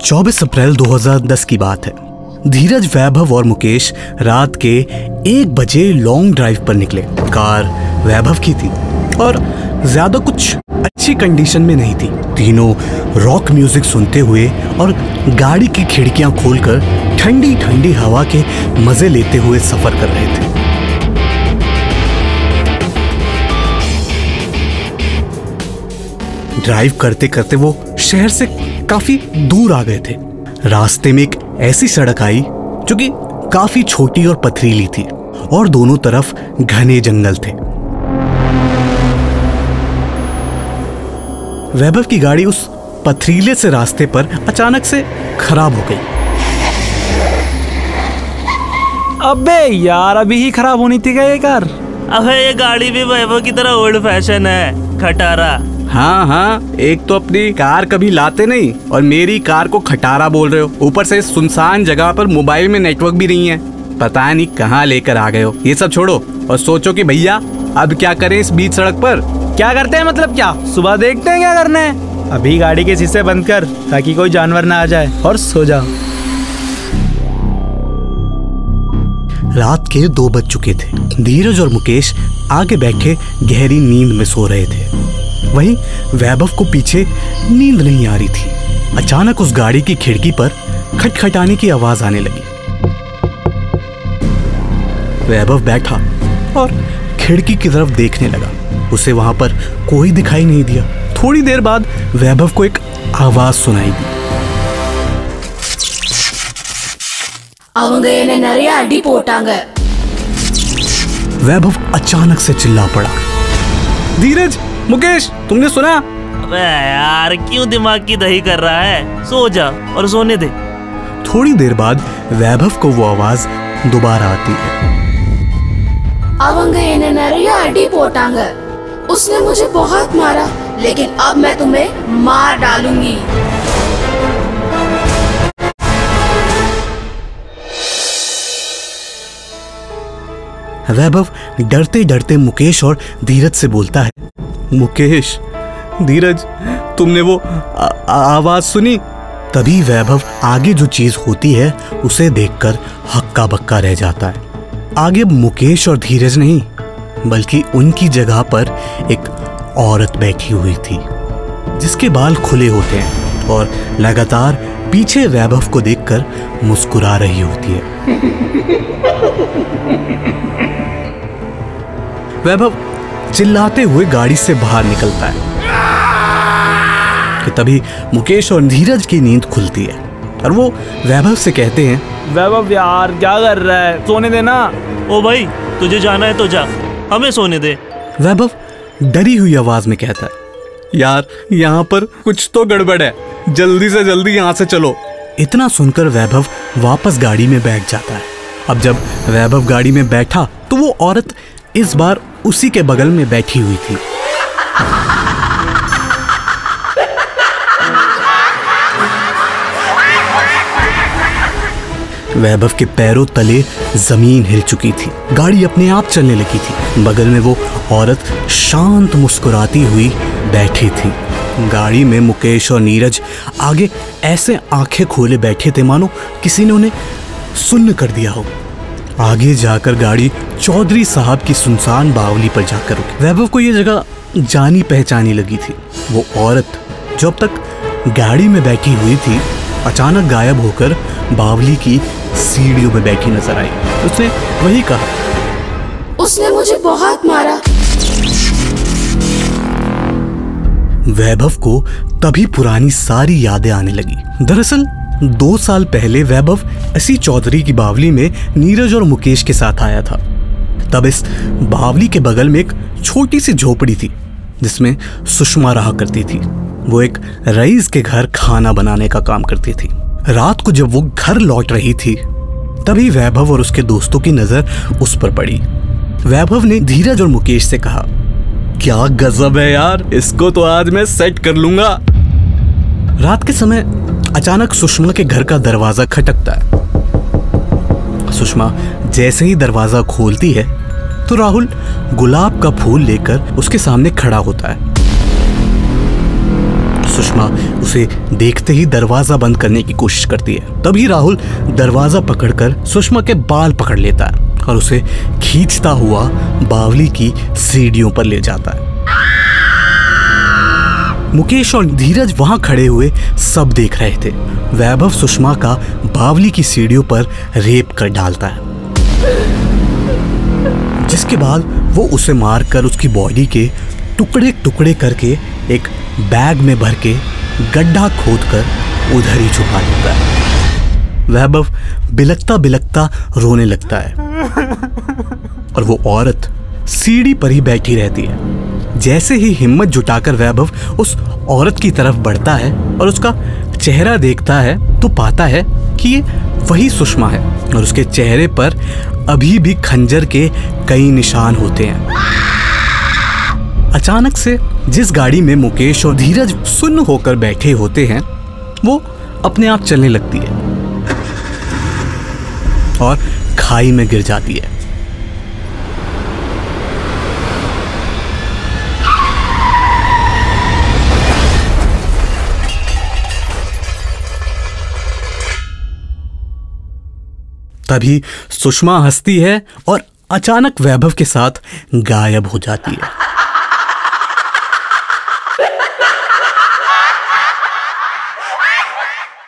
24 अप्रैल 2010 की बात है। धीरज, वैभव और मुकेश रात के 1 बजे लॉन्ग ड्राइव पर निकले। कार वैभव की थी और ज्यादा कुछ अच्छी कंडीशन में नहीं थी। तीनों रॉक म्यूजिक सुनते हुए और गाड़ी की खिड़कियां खोलकर ठंडी ठंडी हवा के मजे लेते हुए सफर कर रहे थे। ड्राइव करते करते वो शहर से काफी दूर आ गए थे। रास्ते में एक ऐसी सड़क आई जो कि काफी छोटी और पथरीली थी और दोनों तरफ घने जंगल थे। वैभव की गाड़ी उस पथरीले से रास्ते पर अचानक से खराब हो गई। अबे यार, अभी ही खराब होनी थी क्या ये कार? अबे ये गाड़ी भी वैभव की तरह ओल्ड फैशन है, खटारा। हाँ, एक तो अपनी कार कभी लाते नहीं और मेरी कार को खटारा बोल रहे हो। ऊपर से सुनसान जगह पर मोबाइल में नेटवर्क भी नहीं है। पता नहीं कहाँ लेकर आ गए हो। ये सब छोड़ो और सोचो कि भैया अब क्या करें इस बीच सड़क पर। क्या करते हैं मतलब क्या? सुबह देखते हैं क्या करना है। अभी गाड़ी के शीशे बंद कर ताकि कोई जानवर ना आ जाए और सो जाओ। रात के 2 बज चुके थे। धीरज और मुकेश आगे बैठे गहरी नींद में सो रहे थे। वहीं वैभव को पीछे नींद नहीं आ रही थी। अचानक उस गाड़ी की खिड़की पर खटखटाने की आवाज आने लगी। वैभव बैठा और खिड़की की तरफ देखने लगा। उसे वहां पर कोई दिखाई नहीं दिया। थोड़ी देर बाद वैभव को एक आवाज सुनाई दी। वैभव अचानक से चिल्ला पड़ा, धीरज, मुकेश, तुमने सुना? अबे यार, क्यों दिमाग की दही कर रहा है? सो जा और सोने दे। थोड़ी देर बाद वैभव को वो आवाज दोबारा आती है। उसने मुझे बहुत मारा, लेकिन अब मैं तुम्हें मार डालूंगी। वैभव डरते डरते मुकेश और धीरज से बोलता है, मुकेश, धीरज, तुमने वो आवाज सुनी? तभी वैभव आगे जो चीज होती है उसे देखकर हक्का बक्का रह जाता है। आगे मुकेश और धीरज नहीं, बल्कि उनकी जगह पर एक औरत बैठी हुई थी जिसके बाल खुले होते हैं और लगातार पीछे वैभव को देखकर मुस्कुरा रही होती है। वैभव चिल्लाते हुए गाड़ी से बाहर निकलता है कि तभी मुकेश और धीरज की नींद खुलती है और वो वैभव से कहते हैं, वैभव यार, क्या कर रहा है? सोने देना। ओ भाई, तुझे जाना है तो जा, हमें सोने दे। वैभव डरी हुई आवाज में कहता है, यार, यहाँ पर कुछ तो गड़बड़ है, जल्दी से जल्दी यहाँ से चलो। इतना सुनकर वैभव वापस गाड़ी में बैठ जाता है। अब जब वैभव गाड़ी में बैठा तो वो औरत इस बार उसी के बगल में बैठी हुई थी। वैभव के पैरों तले जमीन हिल चुकी थी। गाड़ी अपने आप चलने लगी थी। बगल में वो औरत शांत मुस्कुराती हुई बैठी थी। गाड़ी में मुकेश और नीरज आगे ऐसे आंखें खोले बैठे थे मानो किसी ने उन्हें सुन्न कर दिया हो। आगे जाकर गाड़ी चौधरी साहब की सुनसान बावली पर जाकर रुकी। वैभव को ये जगह जानी पहचानी लगी थी। वो औरत जो अब तक गाड़ी में बैठी हुई थी, अचानक गायब होकर बावली की सीढ़ियों में बैठी नजर आई। उसने वही कहा, उसने मुझे बहुत मारा। वैभव को तभी पुरानी सारी यादें आने लगी। दरअसल 2 साल पहले वैभव इसी चौधरी की बावली में नीरज और मुकेश के साथ आया था। तब इस बावली के बगल में एक छोटी सी झोपड़ी थी जिसमें सुषमा रहा करती थी। वो एक रईस के घर खाना बनाने का काम करती थी। रात को जब वो घर लौट रही थी तभी वैभव और उसके दोस्तों की नजर उस पर पड़ी। वैभव ने धीरज और मुकेश से कहा, क्या गजब है यार, इसको तो आज मैं सेट कर लूंगा। रात के समय अचानक सुषमा के घर का दरवाजा खटकता है। सुषमा जैसे ही दरवाजा खोलती है तो राहुल गुलाब का फूल लेकर उसके सामने खड़ा होता है। सुषमा उसे देखते ही दरवाजा बंद करने की कोशिश करती है। तभी राहुल दरवाजा पकड़कर सुषमा के बाल पकड़ लेता है और उसे खींचता हुआ बावली की सीढ़ियों पर ले जाता है। मुकेश और धीरज वहां खड़े हुए सब देख रहे थे। वैभव सुषमा का बावली की सीढ़ियों पर रेप कर डालता है, जिसके बाद वो उसे मारकर उसकी बॉडी के टुकड़े टुकड़े करके एक बैग में भर के गड्ढा खोदकर उधर ही छुपा देता है। वैभव बिलखता बिलखता रोने लगता है और वो औरत सीढ़ी पर ही बैठी रहती है। जैसे ही हिम्मत जुटाकर वैभव उस औरत की तरफ बढ़ता है और उसका चेहरा देखता है तो पाता है कि ये वही सुषमा है और उसके चेहरे पर अभी भी खंजर के कई निशान होते हैं। अचानक से जिस गाड़ी में मुकेश और धीरज सुन्न होकर बैठे होते हैं वो अपने आप चलने लगती है और खाई में गिर जाती है। तभी सुषमा हंसती है और अचानक वैभव के साथ गायब हो जाती है।